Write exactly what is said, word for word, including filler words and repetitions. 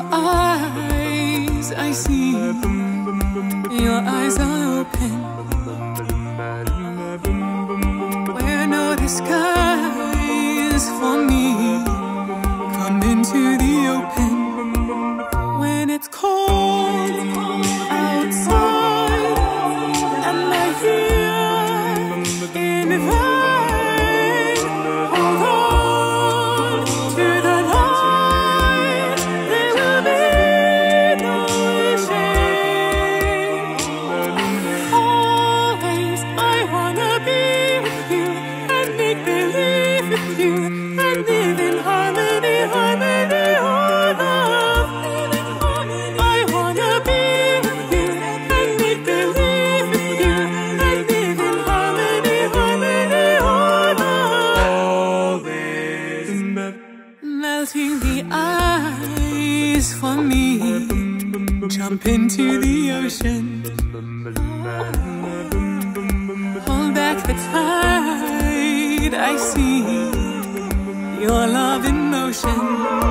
eyes I see, your eyes are open, where no disguise for me. Come into the open when it's cold outside, and I hear in vain. Hold on to the light, there will be no shame. Always I wanna be with you and make believe with you and live in harmony, harmony, oh love. I wanna be with you and make believe with you and live in harmony, harmony, oh love. Melting the ice for me, jump into the ocean, hold back the tide I see, your love in motion.